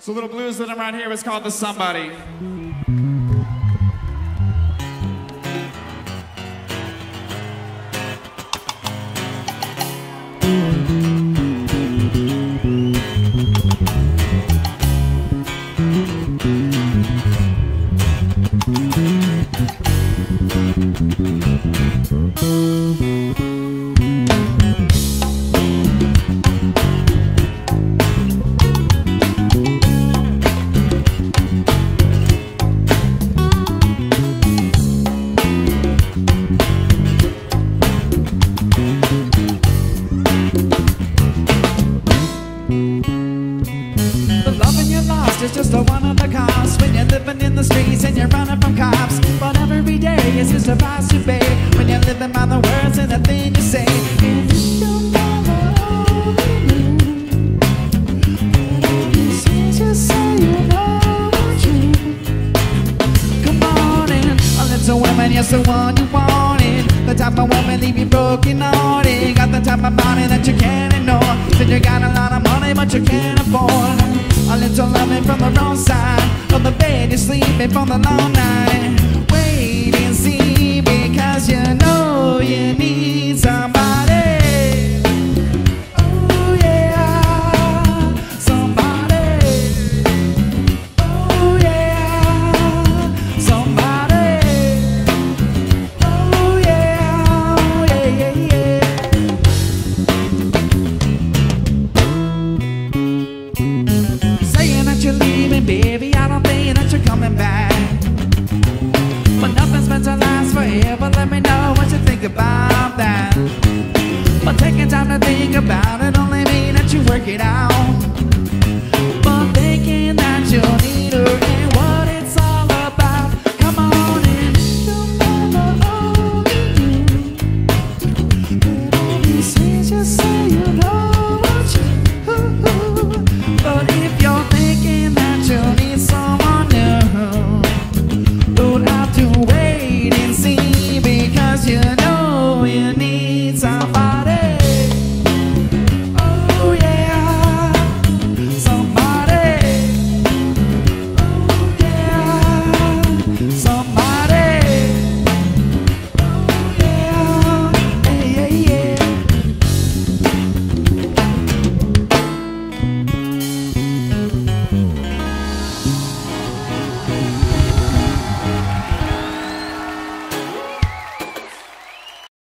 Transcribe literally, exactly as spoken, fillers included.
So a little blues rhythm right here is called The Somebody. It's just a one of the cost when you're living in the streets and you're running from cops. But every day is just a price you pay when you're living by the words and the thing you say. And if you never just say you know the truth. Come on in, a little woman, you're the one you wanted. The type of woman leave you broken hearted. Got the type of body that you can't ignore. Said you got a lot of money but you can't afford a little loving from the wrong side of the bed. You're sleeping for the long night. Wait and see, because you know you need some